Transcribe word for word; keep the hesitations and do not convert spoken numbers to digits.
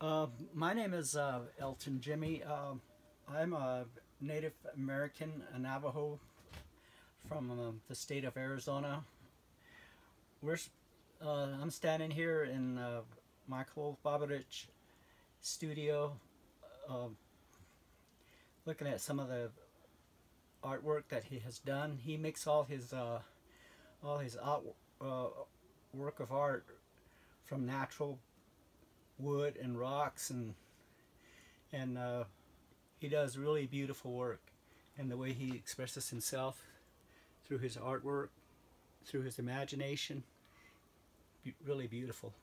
Uh, my name is uh, Elton Jimmy. Uh, I'm a Native American a Navajo from uh, the state of Arizona. We're uh, I'm standing here in uh, Michael Barbaric studio, uh, looking at some of the artwork that he has done. He makes all his uh, all his art, uh, work of art from natural wood and rocks, and and uh, he does really beautiful work, and the way he expresses himself through his artwork, through his imagination, be really beautiful.